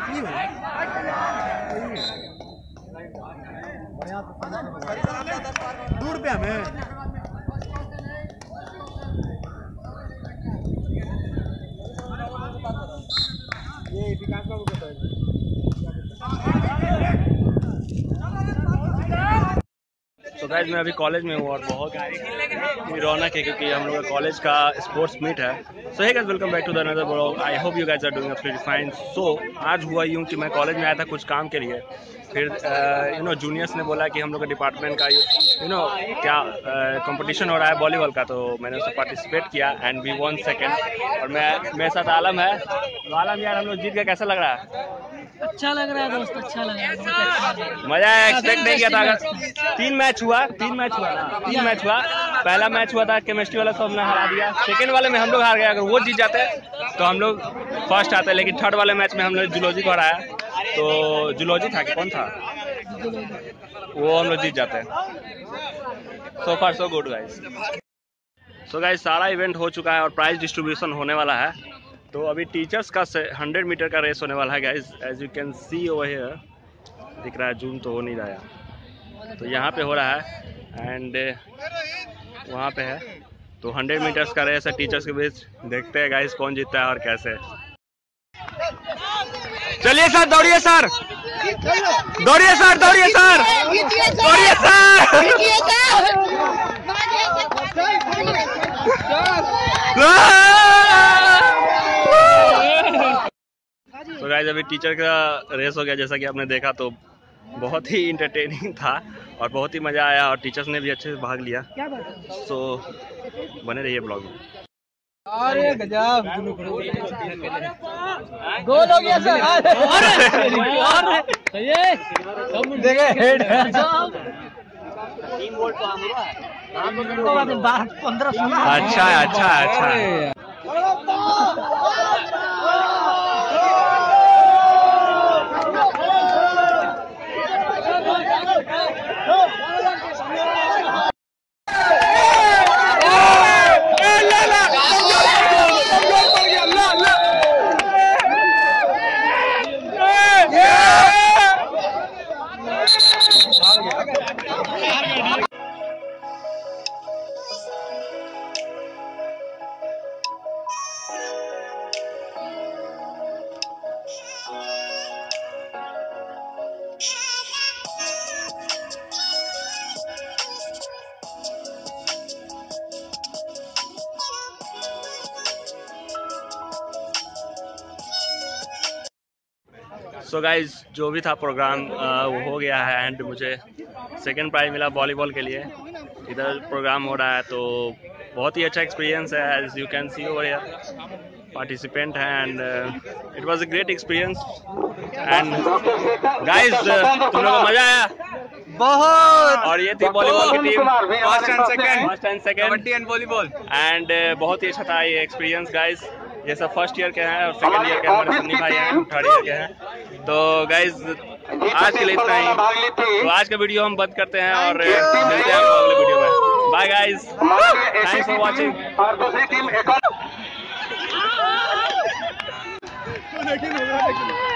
दूर पे हमें ये विकास बाबू को तो गाइस मैं अभी कॉलेज में हूँ और बहुत रौनक है क्योंकि हम लोग का कॉलेज का स्पोर्ट्स मीट है। So hey guys welcome back to the another blog. I hope you guys are doing absolutely fine. So आज हुआ यूँ कि मैं कॉलेज में आया था कुछ काम के लिए, फिर जूनियर्स ने बोला कि हम लोग का डिपार्टमेंट का क्या कंपटीशन हो रहा है वॉलीबॉल का, तो मैंने उसमें पार्टिसिपेट किया एंड वी वन सेकेंड। और मेरे साथ आलम है। तो आलम यार हम लोग जीत गए, कैसा लग रहा है? अच्छा लग रहा है दोस्त, अच्छा लग रहा है, बहुत अच्छा लग रहा है। मजा आया, एक्सपेक्ट नहीं किया था। अगर तीन मैच हुआ ना। पहला मैच हुआ था केमिस्ट्री वाला, सब हमने हरा दिया। सेकेंड वाले में हम लोग हार गए। अगर वो जीत जाते तो हम लोग फर्स्ट आते, लेकिन थर्ड वाले मैच में हम लोग जूलॉजी को हराया। तो जूलॉजी था कि कौन था वो, हम लोग जीत जाते हैं। So far so good guys. So guys सारा इवेंट हो चुका है और प्राइज डिस्ट्रीब्यूशन होने वाला है। तो अभी टीचर्स का 100 मीटर का रेस होने वाला है guys. As you can see over here, दिख रहा है, जूम तो हो नहीं रहा है। तो यहाँ पे हो रहा है एंड वहाँ पे है। तो 100 मीटर्स का रेस है टीचर्स के बीच। देखते हैं गाइस कौन जीतता है और कैसे। चलिए सर, दौड़िए सर, दौड़िए सर, दौड़िए सर, दौड़िए सर। तो गाइस अभी टीचर का रेस हो गया, जैसा कि आपने देखा। तो बहुत ही इंटरटेनिंग था और बहुत ही मज़ा आया और टीचर्स ने भी अच्छे से भाग लिया। सो बने रहिए ब्लॉग में। अरे गजब, गोल हो गया सर। देखे हेड 15-16। अच्छा अच्छा अच्छा। सो गाइज जो भी था प्रोग्राम वो हो गया है एंड मुझे सेकंड प्राइज मिला वॉलीबॉल के लिए। इधर प्रोग्राम हो रहा है तो बहुत ही अच्छा एक्सपीरियंस है। As you can see over here participant है and it was a great experience. And guys तुम लोगों को मजा आया बहुत। और ये थी वॉलीबॉल की टीम, first and second kabaddi and volleyball. And बहुत ही अच्छा था ये एक्सपीरियंस गाइज। ये सब फर्स्ट ईयर के हैं और सेकंड ईयर के हमारे सन्नी भाई हैं, थर्ड ईयर के हैं। तो गाइज आज के लिए इतना ही। तो आज का वीडियो हम बंद करते हैं और मिलते हैं आपको अगले वीडियो में। Bye guys, thanks for watching.